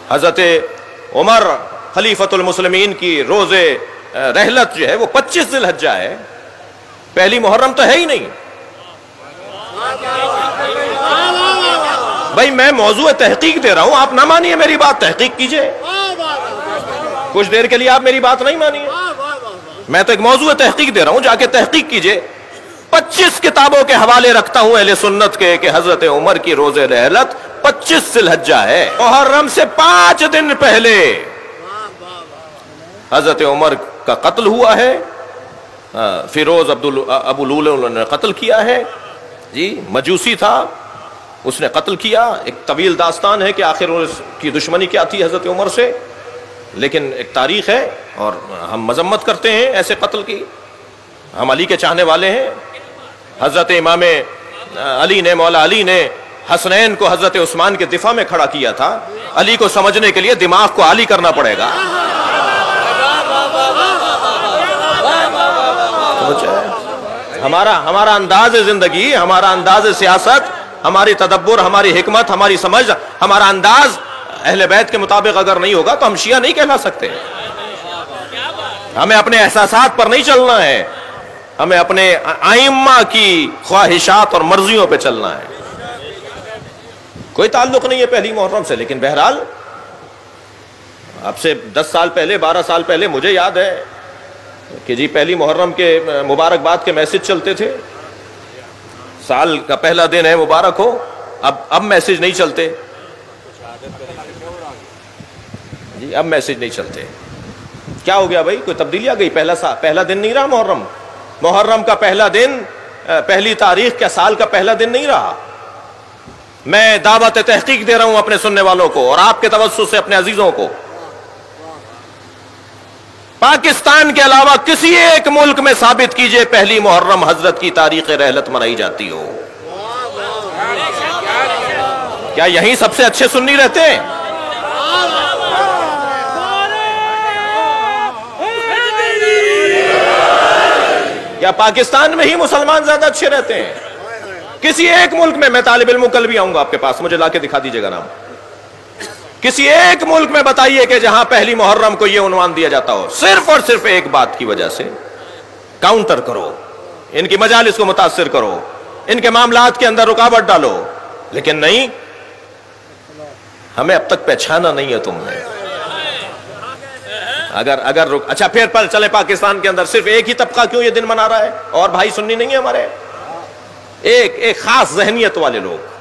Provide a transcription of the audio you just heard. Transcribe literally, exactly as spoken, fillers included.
حضرت عمر خلیفۃ المسلمین کی روز رحلت جو ہے وہ پچیس ذی الحجہ ہے، پہلی محرم تو ہے ہی نہیں۔ بھائی میں موضوع تحقیق دے رہا ہوں، آپ نہ مانیے میری بات، تحقیق کیجئے۔ کچھ دیر کے لیے آپ میری بات نہیں مانیے، میں تو ایک موضوع تحقیق دے رہا ہوں، جا کے تحقیق کیجئے۔ پچیس کتابوں کے حوالے رکھتا ہوں اہل سنت کے کہ حضرت عمر کی روز رحلت پچیس ذی الحجہ ہے، محرم سے پانچ دن پہلے حضرت عمر کا قتل ہوا ہے، فیروز ابو لولو نے قتل کیا ہے، جی مجوسی تھا، اس نے قتل کیا۔ ایک طویل داستان ہے کہ آخر اس کی دشمنی کیا تھی حضرت عمر سے، لیکن ایک تاریخ ہے اور ہم مذمت کرتے ہیں ایسے قتل کی، ہم علی کے چاہنے والے ہیں۔ حضرت امام علی نے، مولا علی نے حسنین کو حضرت عثمان کے دفاع میں کھڑا کیا تھا۔ علی کو سمجھنے کے لیے دماغ کو عالی کرنا پڑے گا۔ ہمارا ہمارا انداز زندگی، ہمارا انداز سیاست، ہماری تدبر، ہماری حکمت، ہماری سمجھ، ہمارا انداز اہل بیت کے مطابق اگر نہیں ہوگا تو ہم شیعہ نہیں کہلا سکتے۔ ہمیں اپنے احساسات پر نہیں چلنا ہے، ہمیں اپنے ائمہ کی خواہشات اور مرضیوں پہ چلنا ہے۔ کوئی تعلق نہیں ہے پہلی محرم سے، لیکن بہرحال اب سے دس سال پہلے، بارہ سال پہلے مجھے یاد ہے کہ جی پہلی محرم کے مبارکباد کے میسج چلتے تھے، سال کا پہلا دن ہے مبارک ہو۔ اب اب میسج نہیں چلتے جی، اب میسج نہیں چلتے۔ کیا ہو گیا بھائی؟ کوئی تبدیلی آ گئی؟ پہلا سا پہلا دن نہیں رہا محرم، محرم کا پہلا دن، پہلی تاریخ کیا سال کا پہلا دن نہیں رہا؟ میں دعوت تحقیق دے رہا ہوں اپنے سننے والوں کو اور آپ کے توسط سے اپنے عزیزوں کو۔ پاکستان کے علاوہ کسی ایک ملک میں ثابت کیجئے پہلی محرم حضرت کی تاریخ رحلت منائی جاتی ہو۔ کیا یہیں سب سے اچھے سنی رہتے ہیں؟ یا پاکستان میں ہی مسلمان زیادہ اچھے رہتے ہیں؟ کسی ایک ملک میں، میں طالب علم کل بھی آؤں گا آپ کے پاس، مجھے لا کے دکھا دیجئے گا نام۔ کسی ایک ملک میں بتائیے کہ جہاں پہلی محرم کو یہ عنوان دیا جاتا ہو، صرف اور صرف ایک بات کی وجہ سے۔ کاؤنٹر کرو، ان کی مجالس کو متاثر کرو، ان کے معاملات کے اندر رکاوٹ ڈالو، لیکن نہیں، ہمیں اب تک پہچانا نہیں ہے تم نے۔ اگر اگر رک اچھا پھر پر چلے پاکستان کے اندر صرف ایک ہی طبقہ کیوں یہ دن منا رہا ہے؟ اور بھائی سنی نہیں ہے ہمارے، ایک ایک خاص ذہنیت والے لوگ۔